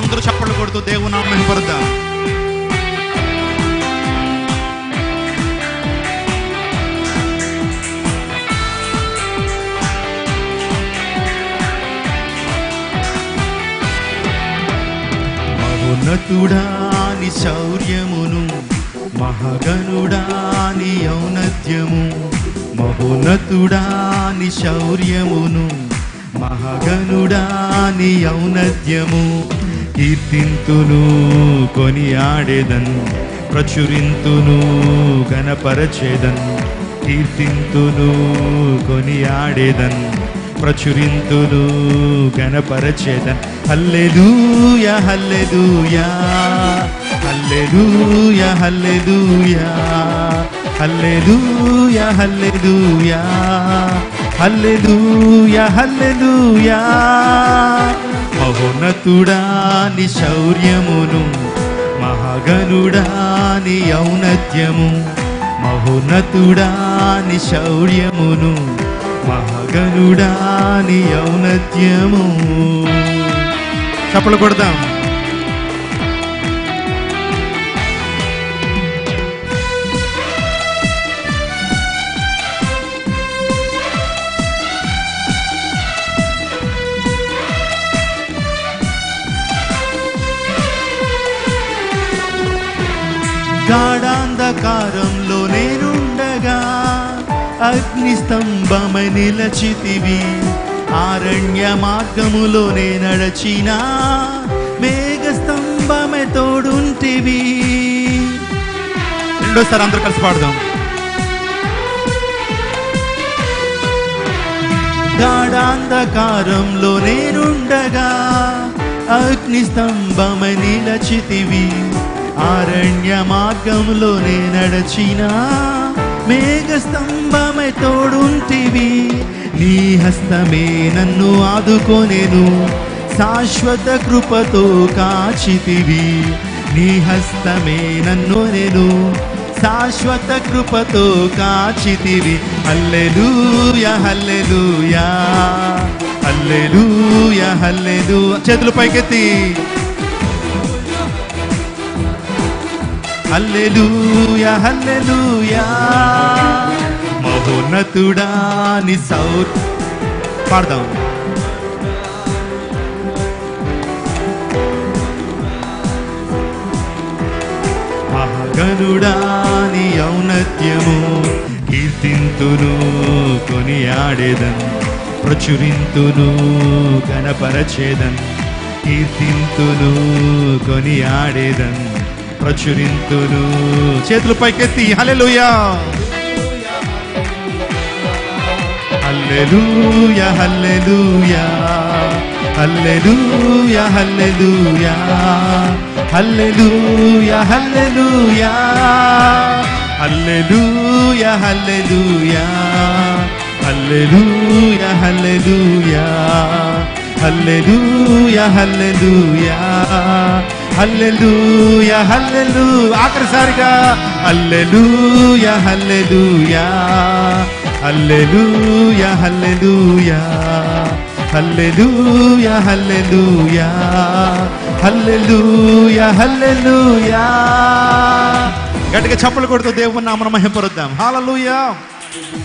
అందరూ చప్పట్లు కొడుతూ దేవుని నామమును మహిమపరుద్దాం. మహోన్నతుడాని శౌర్యమును, మహాగణుడాని ఔన్నత్యము, మహోన్నతుడాని శౌర్యమును, మహాగణుడాని ఔన్నత్యము, కీర్తింతును కొనియాడేదన్, ప్రచురింతును గణపరచేదన్, కీర్తింతును కొనియాడేదన్, ప్రచురింతును గణపరచేదన్. హల్లెలూయా హల్లెలూయా హల్లెలూయా హల్లెలూయా హల్లెలూయా హల్లెలూయా హల్లెలూయా హల్లెలూయా. మహోన్నతుడాని శౌర్యమును, మహాగణుడాని ఔన్నత్యము, మహోన్నతుడాని శౌర్యమును, మహాగణుడాని ఔన్నత్యము. చప్పట్లు కొడదాం. గాఢాంధకారంలో నేనుండగా అగ్నిస్తంభమై నిలచితివి, ఆరణ్య మార్గములోనే నడచినా మేఘస్తంభమై తోడుంటివి. రెండోసారి అందరూ కలిసి పాడదాం. గాఢాంధకారంలో నేనుండగా అగ్నిస్తంభమై నిలచితివి, ఆరణ్య మార్గంలోనే నడచినా మేఘస్తంభమై తోడుంటివి. నీ హస్తమే నన్ను ఆదుకొనెను, శాశ్వత కృపతో కాచితివి. నీ హస్తమే నన్ను నేను శాశ్వత కృపతో కాచితివి. హల్లెలూయా హల్లెలూయా హల్లెలూయా హల్లెలూయా. చేతులు పైకెత్తి హల్లెలూయా హల్లెలూయా. మహోన్నతుడాని పాడదాం. మహాగణుడాని ఔన్నత్యము, కీర్తింతును కొనియాడేదన్, ప్రచురింతును గణపరచేదన్, కీర్తింతును కొనియాడేదన్, ప్రచురింతును. చేతులు పైకెత్తి హల్లెలూయా హల్లెలూయా హల్లెలూయా హల్లెలూయా హల్లెలూయా హల్లెలూయా హల్లెలూయా హల్లెలూయా హల్లెలూయా హల్లెలూయా హల్లెలూయా హల్లెలూయా హల్లెలూయా హల్లెలూయా హల్లెలూయా. ఆఖరిసారిగా హల్లెలూయా హల్లెలూయా హల్లెలూయా హల్లెలూయా హల్లెలూయా హల్లెలూయా హల్లెలూయా హల్లెలూయా. గట్టిగా చప్పలు కొడుతూ దేవుని నామమును మహిమపరుద్దాం. హల్లెలూయా.